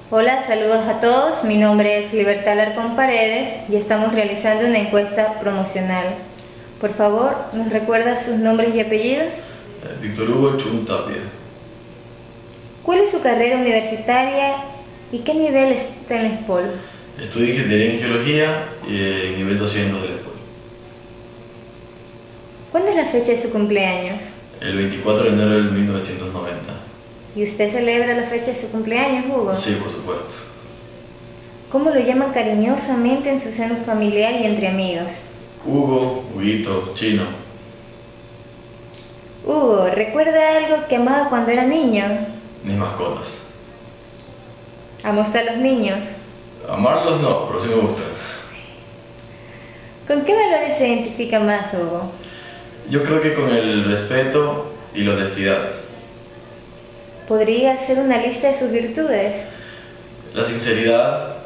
Hola, saludos a todos. Mi nombre es Libertad Alarcón Paredes y estamos realizando una encuesta promocional. Por favor, ¿nos recuerda sus nombres y apellidos? Víctor Hugo Chun Tapia. ¿Cuál es su carrera universitaria y qué nivel está en la SPOL? Estudio Ingeniería en Geología y nivel 200 de la escuela. ¿Cuándo es la fecha de su cumpleaños? El 24 de enero del 1990. ¿Y usted celebra la fecha de su cumpleaños, Hugo? Sí, por supuesto. ¿Cómo lo llaman cariñosamente en su seno familiar y entre amigos? Hugo, Huguito, Chino. Hugo, ¿recuerda algo que amaba cuando era niño? Mis mascotas. ¿Ama usted a los niños? Amarlos no, pero sí me gustan. ¿Con qué valores se identifica más, Hugo? Yo creo que con el respeto y la honestidad. ¿Podría hacer una lista de sus virtudes? La sinceridad,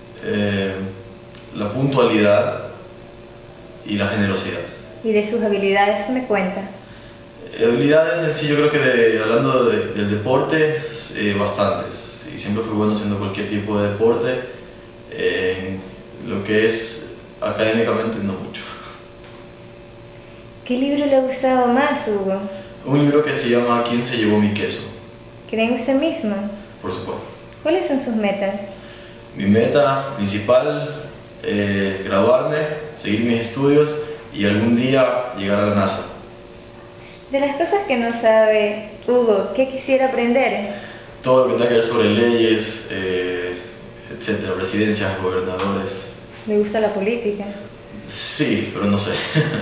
la puntualidad y la generosidad. ¿Y de sus habilidades qué me cuenta? Habilidades en sí, yo creo que hablando del deporte, bastantes. Y siempre fui bueno haciendo cualquier tipo de deporte. Lo que es académicamente, no mucho. ¿Qué libro le ha gustado más, Hugo? Un libro que se llama ¿Quién se llevó mi queso? ¿Cree en usted mismo? Por supuesto. ¿Cuáles son sus metas? Mi meta principal es graduarme, seguir mis estudios y algún día llegar a la NASA. De las cosas que no sabe, Hugo, ¿qué quisiera aprender? Todo lo que tenga que ver sobre leyes, etcétera, presidencias, gobernadores. ¿Le gusta la política? Sí, pero no sé.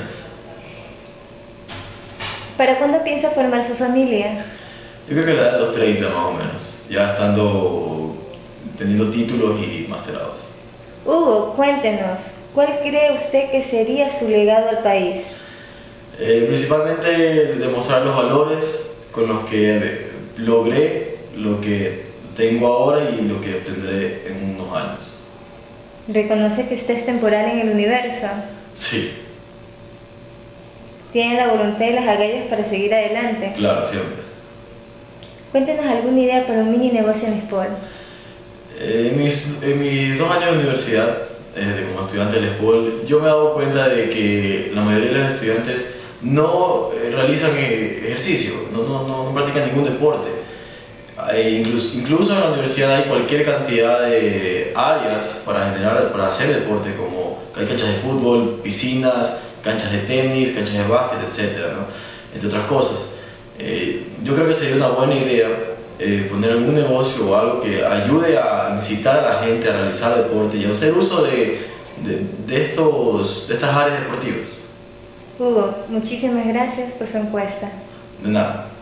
¿Para cuándo piensa formar su familia? Yo creo que la edad de los 30 más o menos, ya teniendo títulos y masterados. Hugo, cuéntenos, ¿cuál cree usted que sería su legado al país? Principalmente demostrar los valores con los que logré lo que tengo ahora y lo que obtendré en unos años. ¿Reconoce que usted es temporal en el universo? Sí, ¿Tiene la voluntad y las agallas para seguir adelante? claro, siempre. Cuéntenos alguna idea para un mini negocio en SPOL. En mis 2 años de universidad, como estudiante de la SPOL, yo me he dado cuenta de que la mayoría de los estudiantes no realizan ejercicio, no practican ningún deporte. Incluso en la universidad hay cualquier cantidad de áreas para hacer deporte, como hay canchas de fútbol, piscinas, canchas de tenis, canchas de básquet, etcétera, ¿no? Entre otras cosas. Yo creo que sería una buena idea poner algún negocio o algo que ayude a incitar a la gente a realizar deporte y a hacer uso de estas áreas deportivas. Hugo, muchísimas gracias por su encuesta. De nada.